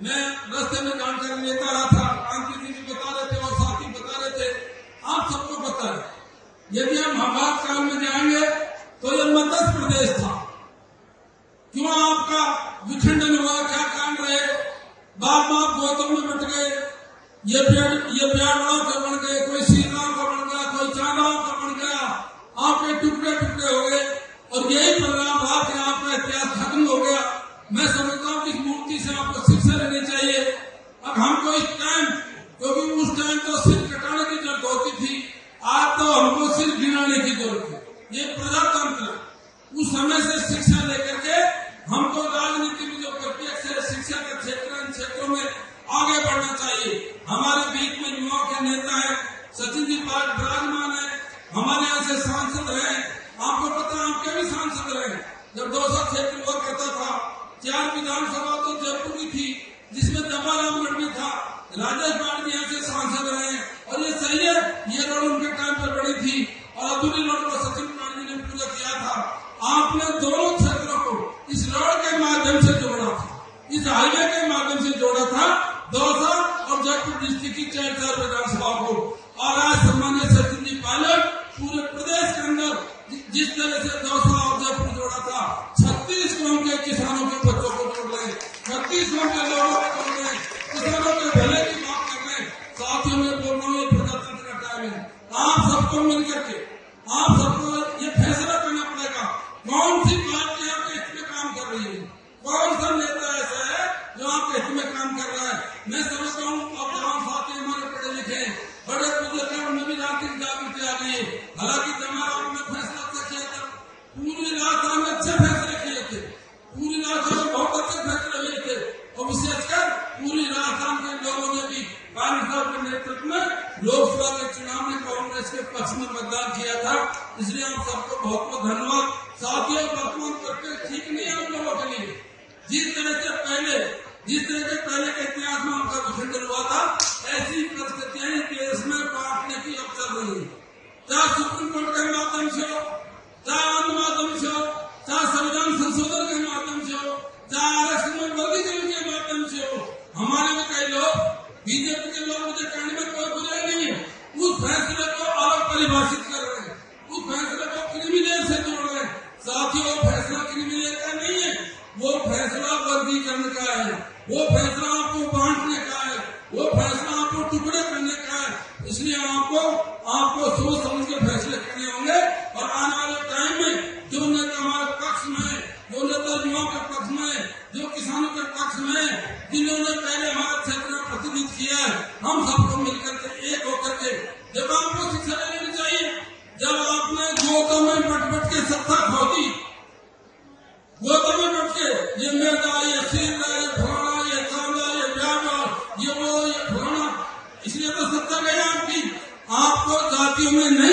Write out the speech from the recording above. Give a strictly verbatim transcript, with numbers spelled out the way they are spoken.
मैं रास्ते में जानकारी लेता रहा था, कांति जी भी बता रहे थे और साथी बता रहे थे, आप सबको पता है यदि हम महाभारत काल में जाएंगे तो ये मध्य प्रदेश था। क्यों आपका विखंडन हुआ, क्या कारण रहे, बाप बाप गौतम में बट गए, ये पेड़ ये ब्याड़वाओं का बन गए, कोई सीताओं का बन गया, कोई चांदाओं का बन गया, आपके टुकड़े टुकड़े हो गए और यही परिणाम रहा कि आपका इतिहास खत्म हो गया। मैं समझता हूँ कि इस मूर्ति से आपको शिक्षा लेनी चाहिए। अब हमको इस टाइम, क्योंकि उस टाइम तो सिर कटाने की जरूरत होती थी, आज तो हमको सिर गिराने की जरूरत है। ये प्रजातंत्र, उस समय से शिक्षा लेकर के हमको राजनीति में जो प्रत्यक्ष है शिक्षा के क्षेत्र इन क्षेत्रों में आगे बढ़ना चाहिए। हमारे बीच में युवाओं के नेता है, सचिन जी पाल विराजमान है, हमारे यहाँ से सांसद रहे, आपको पता है आपके भी सांसद रहे। जब दो सौ क्षेत्र हुआ करता था, चार विधानसभा तो जयपुर की थी जिसमें जवाहरलाल नेहरू था, राजेश पांडे यहाँ से सांसद रहे और ये सही है, ये रोड उनके टाइम पर बड़ी थी और अधूरी रोड को सचिन पांडे ने पूरा किया था। आपने दोनों क्षेत्रों को इस रोड के माध्यम से जोड़ा था, इस हाईवे के माध्यम से जोड़ा था, दौसा और जयपुर डिस्ट्रिक्ट की चार चार विधानसभा को। और आज सम्मानित सचिन जी पायलट पूरे प्रदेश के अंदर जिस तरह से दौसा और जयपुर जोड़ा था, छत्तीस करोड़ के किसानों के बच्चों को जोड़ रहे, छत्तीस करोड़ के लोगों को जोड़ रहे, किसानों के भले की बात कर रहे। साथियों में बोल रहा हूँ, ये प्रजातंत्र का टाइम है। आप सबको मिलकर के आप सबको ये फैसला करना पड़ेगा कौन सी पार्टी आपके हित में काम कर रही है, कौन सा नेता ऐसा है जो आपके हित में काम कर रहा है। मैं समझता हूँ अब जवान साथी हमारे पढ़े लिखे बड़े बुजुर्ग हैं, उनमें भी राजनीतिक जागृति आ गई है। हालांकि जमाना में फैसला किया था, पूरी राजधानी में अच्छे फैसले किए थे, पूरी राजधानी में बहुत अच्छे फैसले लिए थे और विशेषकर पूरी राजधानी के लोगों ने भी पायलट साहब के नेतृत्व में लोकसभा के चुनाव में कांग्रेस के पक्ष में मतदान किया था। इसलिए हम सबको बहुत बहुत धन्यवाद। साथियों, वर्तमान परिस्थिति ठीक नहीं है हम लोगों के लिए। जिस तरह से पहले जिस तरह के पहले के इतिहास में उनका विखंडन हुआ था, ऐसी परिस्थितियां देश में बांटने की अब चल रही है, चाहे सुप्रीम कोर्ट के माध्यम से हो, चाहे अन्य माध्यम से हो, चाहे संविधान संशोधन के माध्यम से हो, चाहे आरक्षण में वर्गीकरण के माध्यम से हो। हमारे में कई लोग, बीजेपी के लोग, मुझे कहने में कोई बुराई नहीं है, उस फैसले को अलग परिभाषित कर रहे हैं, उस फैसले को क्रिमिनल से जोड़ रहे हैं। साथियों, फैसला क्रिमिनल का नहीं है, वो फैसला वर्गीकरण का है, वो फैसला आपको बांटने का है, वो फैसला आपको टुकड़े करने का है। इसलिए आपको आपको सोच समझ के फैसले करने होंगे और आने वाले टाइम में जो नेता हमारे पक्ष में, जो नेता युवाओं के पक्ष में, जो किसानों के पक्ष में, जिन्होंने पहले हमारे क्षेत्र में प्रतिनिधित्व किया है, हम सबको मिलकर के एक होकर के जब आपको शिक्षा लेनी चाहिए। जब आपने गौतम में बट बट के सत्ता खोजी, गौतम में बट के ये मेरा, ये सीधा, ये फलाना, ये चांदा, ये ब्यागा, ये वो, ये फलाना, इसलिए तो सत्ता गई आपकी। आपको जातियों में नहीं